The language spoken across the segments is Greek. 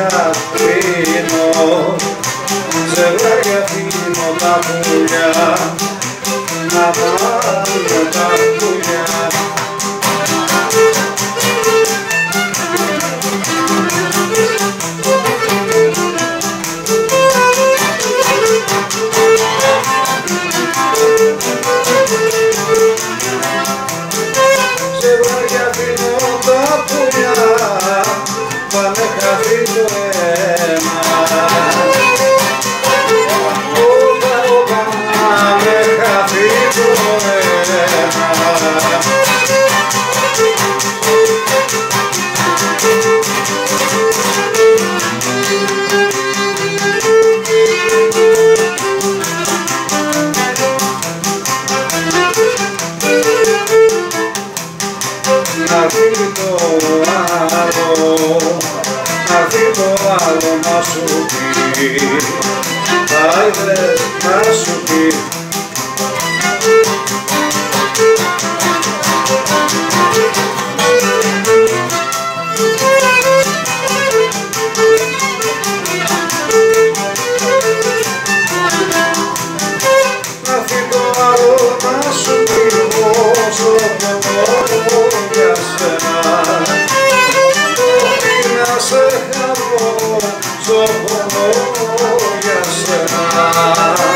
ζευγάρια αφήνω τα πουλιά, να βάλω τα πουλιά. Ζευγάρια αφήνω τα πουλιά, πάνε χαθεί το αίμα. Να φύγει το άλλο, να φύγει το άλλο να σου πει, άιδε να σου πει. Να φύγει το άλλο να σου πει, όσο πονώ για σένα, ότι να σε χαρώ, στο πονώ για σένα.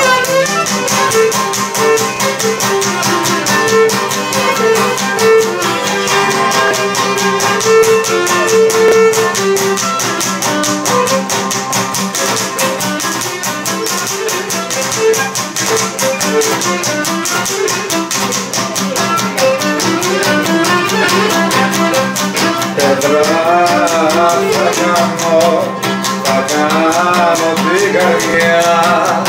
Θα κάνω την καρδιά.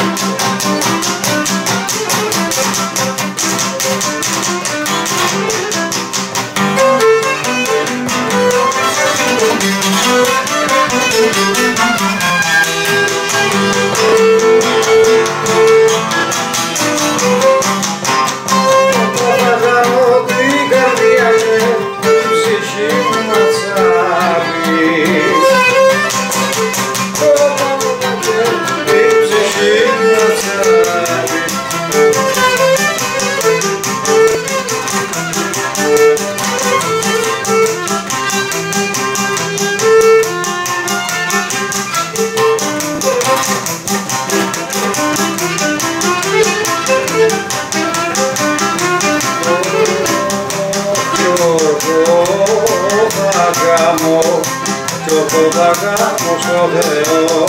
Κι εγώ θα κάνω στο Θεό.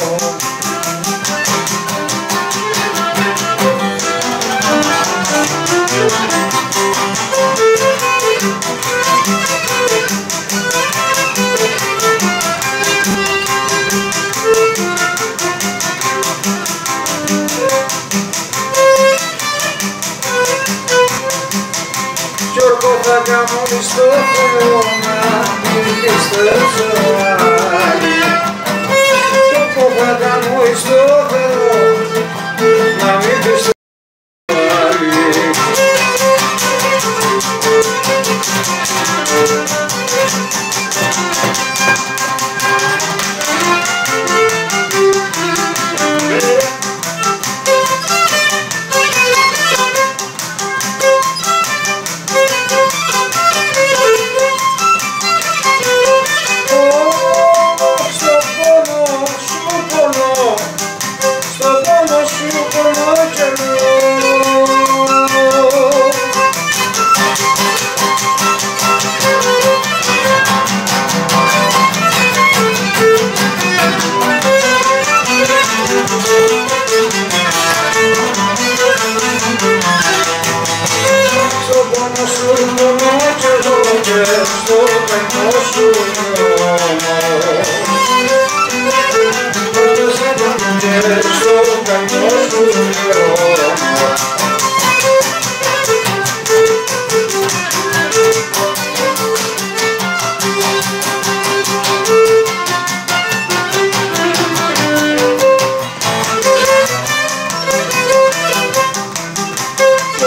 Κι εγώ θα κάνω στο Θεό να μην πιστέψω άλλη. Κι εγώ θα κάνω στο Θεό να μην πιστέψω άλλη.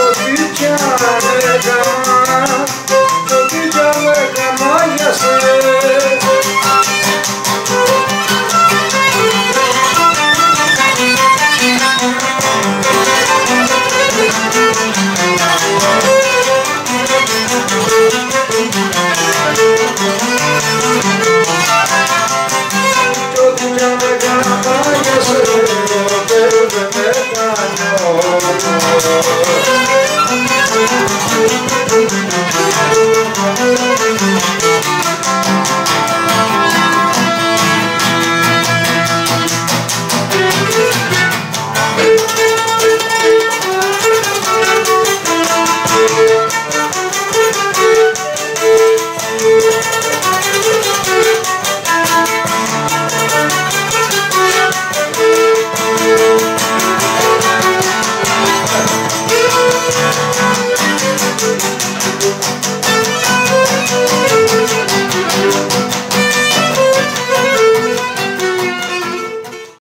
Yo